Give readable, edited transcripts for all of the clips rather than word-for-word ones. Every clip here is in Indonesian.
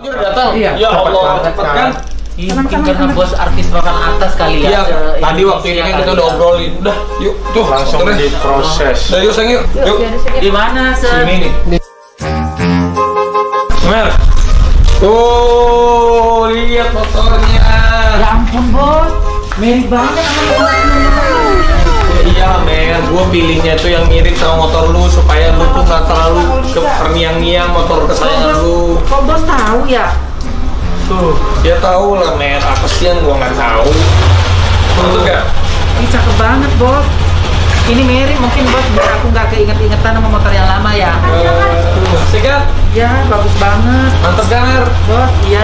Dia udah datang. Iya. Ya Allah, cepet kan? Mungkin karena bos artis papan atas kali ya. Iya, tadi waktu ini kan kita udah obrolin. Udah, yuk, tuh Langsung diproses. Udah, yuk sayang, yuk. Di mana, Sir? Sini nih. Mer. Tuh, lihat motornya. Ya ampun, bos. Mirip banget sama Iya, Mer, gue pilihnya tuh yang mirip sama motor lu supaya lu tuh nggak terlalu ke perniang-niang motor kesayangan lu. Kok bos tahu ya? Tuh, dia tahu lah, Mer. Apa sih yang gua nggak tahu? Betul nggak? Ini cakep banget, bos. Ini mirip mungkin bos biar aku nggak keinget-ingetan sama motor yang lama ya. Asik kan? Ya, bagus banget. Mantep kan, Mer? Bos, iya.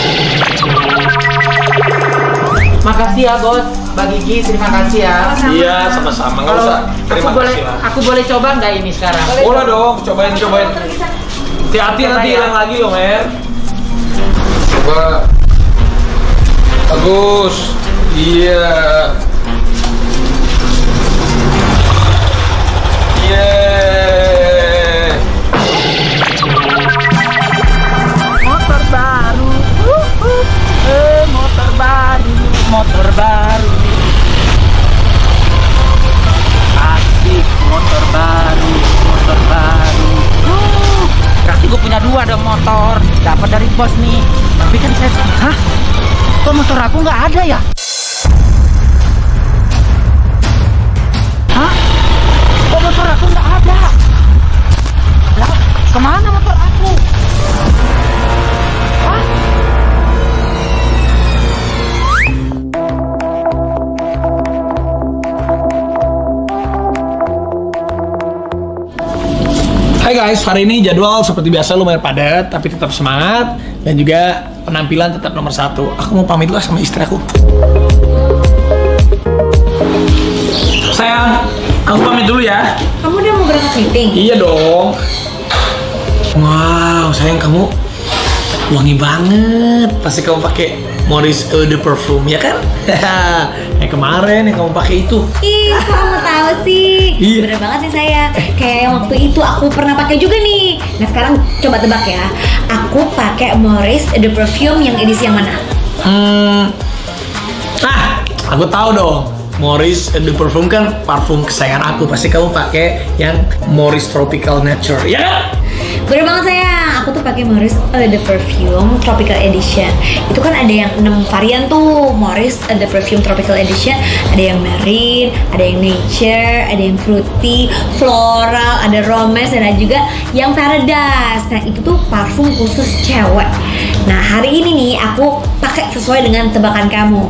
Makasih ya, bos. Mbak Gigi, terima kasih ya. Iya, sama-sama. Nggak usah. Terima kasih lah. Aku boleh coba nggak ini sekarang? Boleh dong, cobain. Hati-hati nanti hilang lagi loh, Mer. Coba. Bagus. Iya. Motor baru. Motor baru. Motor baru. Asik, motor baru. Motor baru. Berarti gue punya dua dong motor. Dapat dari bos nih. Tapi kan saya, hah? Kok motor aku nggak ada ya? Hah? Kok motor aku nggak ada? Lah, kemana motor aku? Hah? Hai guys, hari ini jadwal seperti biasa lumayan padat, tapi tetap semangat dan juga penampilan tetap nomor satu. Aku mau pamit dulu sama istri aku. Sayang, aku pamit dulu ya. Kamu udah mau berangkat meeting? Iya dong. Wow, sayang kamu wangi banget. Pasti kamu pakai Morris Eau de Parfum, ya kan? Kayak kemarin yang kamu pakai itu. Ih, kamu tahu sih. Iya. Bener banget sih saya. Kayak yang waktu itu aku pernah pakai juga nih. Nah sekarang coba tebak ya. Aku pakai Morris Eau de Parfum yang edisi yang mana? Aku tahu dong. Morris Eau de Parfum kan parfum kesayangan aku. Pasti kamu pakai yang Morris Tropical Nature, ya kan? Bener banget sayang. Aku tuh pakai Morris Eau de Parfum Tropical Edition. Itu kan ada yang 6 varian tuh. Morris Eau de Parfum Tropical Edition. Ada yang marine, ada yang nature, ada yang fruity, floral, ada romance, dan ada juga yang paradise. Nah itu tuh parfum khusus cewek. Nah hari ini nih aku pakai sesuai dengan tebakan kamu.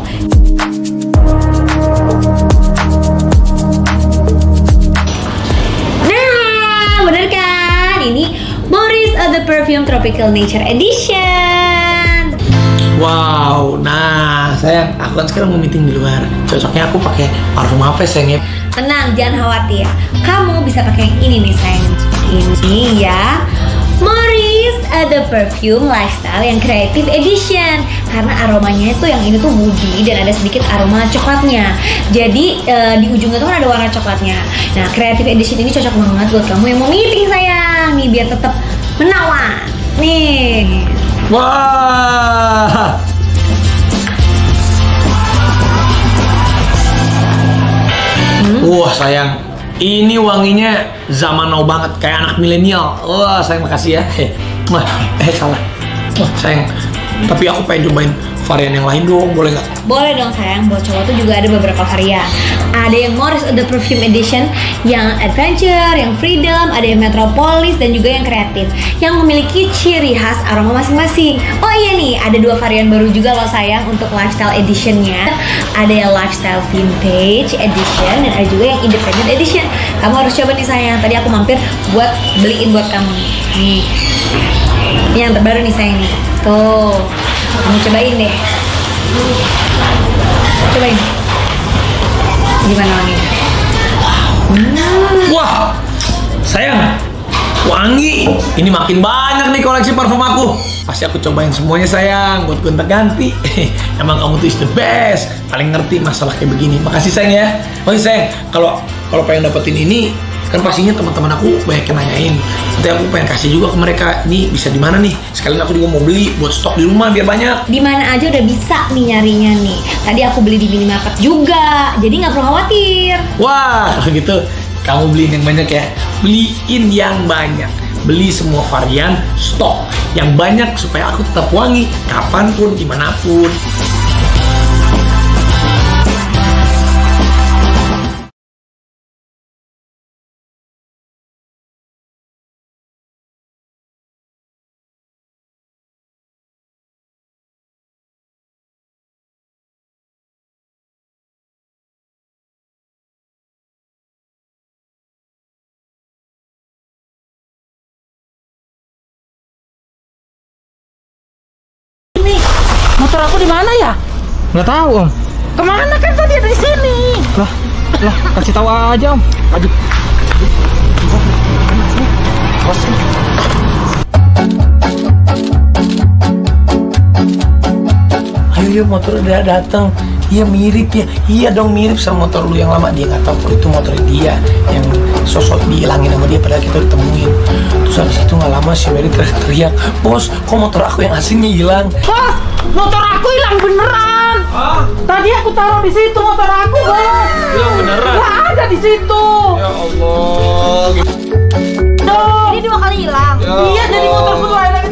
Nah bener kan? Ini Morris Eau de Parfum Tropical Nature Edition. Wow, nah sayang, aku kan sekarang mau meeting di luar. Cocoknya aku pakai parfum apa sayang ya? Tenang, jangan khawatir. Kamu bisa pakai yang ini nih sayang. Ini ya, Morris Eau de Parfum Lifestyle yang Creative Edition. Karena aromanya itu yang ini tuh woody dan ada sedikit aroma coklatnya. Jadi di ujungnya tuh kan ada warna coklatnya. Nah, Creative Edition ini cocok banget buat kamu yang mau meeting sayang. Nih biar tetap menawan. Nih. Wah. Wah sayang, ini wanginya zaman now banget, kayak anak milenial. Wah sayang, makasih ya. Salah. Wah sayang, tapi aku pengen cobain varian yang lain dong, boleh nggak? Boleh dong sayang, buat cowok tuh juga ada beberapa varian. Ada yang Morris Eau de Parfum Edition, yang adventure, yang freedom, ada yang metropolis, dan juga yang kreatif, yang memiliki ciri khas aroma masing-masing. Oh iya nih, ada 2 varian baru juga loh sayang untuk lifestyle editionnya. Ada yang lifestyle vintage edition, dan ada juga yang independent edition. Kamu harus coba nih sayang, tadi aku mampir buat beliin buat kamu. Nih, ini yang terbaru nih sayang nih. Tuh, kamu cobain deh. Cobain. Gimana wanginya? Wah, sayang, wangi. Ini makin banyak nih koleksi parfum aku. Pasti aku cobain semuanya sayang, buat gonta-ganti. Emang kamu tuh is the best, paling ngerti masalah kayak begini. Makasih sayang ya. Oh sayang, kalau pengen dapetin ini, Kan pastinya teman-teman aku banyak yang nanyain. Nanti aku pengen kasih juga ke mereka, nih bisa di mana nih? Sekalian aku juga mau beli buat stok di rumah biar banyak. Di mana aja udah bisa nih nyarinya nih. Tadi aku beli di minimarket juga, jadi nggak perlu khawatir. Wah, kalau gitu kamu beliin yang banyak ya. Beliin yang banyak. Beli semua varian, stok yang banyak supaya aku tetap wangi kapanpun, dimanapun. Motor aku di mana ya? Nggak tahu Om. Kemana kan tadi ada di sini? Lah, kasih tahu aja Om. Aduh. Ayo motor udah datang. Iya mirip ya. Iya dong mirip sama motor lu yang lama. Dia nggak tahu kalau itu motor dia yang sosok dihilangin sama dia padahal kita ditemuin. Terus habis itu nggak lama si Mary teriak, "Bos, kok motor aku yang aslinya hilang?" Bos, motor aku hilang beneran. Tadi aku taruh di situ motor aku, Bos. Hilang beneran? Nggak ada di situ. Ya Allah. Dong. Ini 2 kali hilang. Iya, jadi motorku tuh hilang.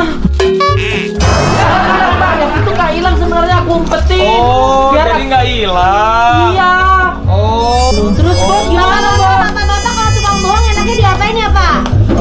Yang itu nggak hilang sebenarnya, aku umpetin. Oh, biar jadi nggak hilang. Iya. Oh. Terus Bos gimana, Bos? Bapak-bapak kalau tukang bohong enaknya diapain ya, Pak?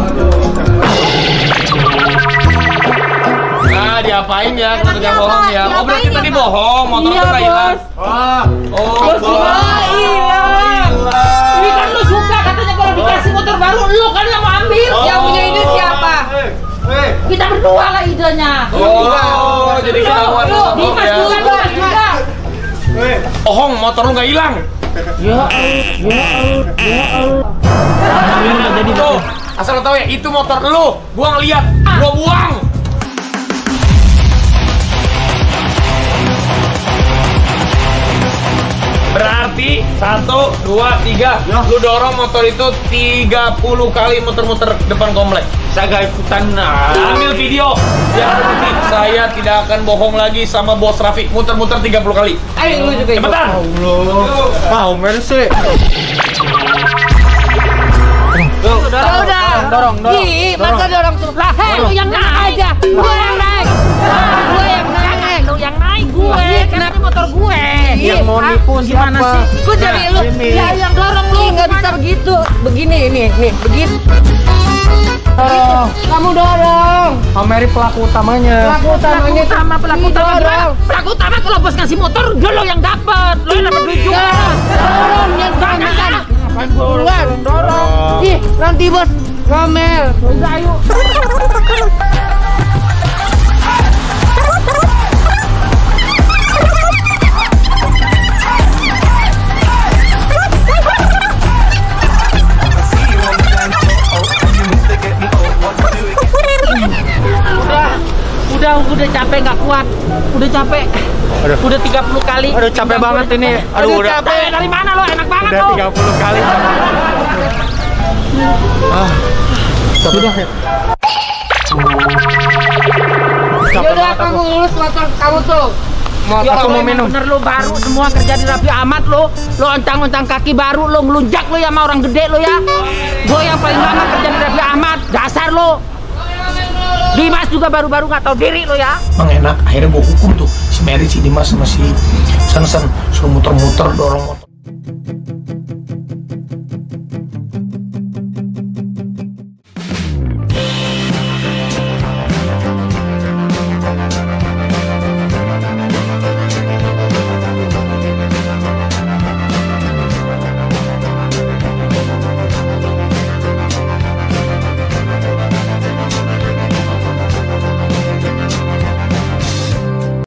Nah, diapain ya kalau Emangnya tukang bohong apa? ya? Oh, Diapain berarti ya, tadi Pak? bohong, motor Iya, tuh nggak hilang. Bos. Oh, Bos gimana hilang? Ini kan lu suka katanya kalau dikasih motor baru, lu kan yang mau ambil. Yang punya ide siapa? Kita berdua lah idenya. Oh, jadi ketahuan lu bohong Dimas ya. juga, Dimas juga. Bohong, motor lu nggak hilang. Ya Allah. Tuh, asal lo tau ya, itu motor lu. Gua ngeliat, gua buang. Berarti 1, 2, 3 lu dorong motor itu 30 kali muter-muter depan komplek. Saya gak ikutan. Ambil video biar terbukti. Saya tidak akan bohong lagi sama bos Raffi. Muter-muter 30 kali. Ayo lu juga ikut. Cepetan. Mau sih. Dorong. Ih, masa dorong tuh. Lah, lu yang naik aja. Gue yang naik. Gue yang naik. Lu yang naik gue. Kenapa motor gue? Yang mau nipu Gimana siapa? sih? Gue jadi lu. Ya yang dorong lu. Nggak bisa begitu. Begini nih, begini. Dorong. Kamu dorong. Mary pelaku utamanya. Pelaku utama gimana? Pelaku utama kalau bos ngasih motor, lo yang dapat. Lo yang dapat duit juga. Dorong yang jangan. Dorong. Ih, nanti bos ngomel. Udah ayo. Udah capek nggak kuat. Udah capek. Udah 30 kali. Aduh capek banget ini. Aduh udah capek. Dari mana lo? Enak banget udah lo. 30 kali. Sudah ya. Yaudah kamu lulus motor kamu tuh. Aku mau minum. Bener lo baru semua kerja di Raffi Ahmad lo. Lo oncang-oncang kaki baru lo ngelunjak lo ya sama orang gede lo ya. Gue yang paling lama kerja di Raffi Ahmad. Dasar lo. Dimas juga baru-baru nggak tahu diri lo ya. Emang enak, akhirnya gue hukum tuh si Mary, si Dimas sama si Sansan suruh muter-muter dorong motor.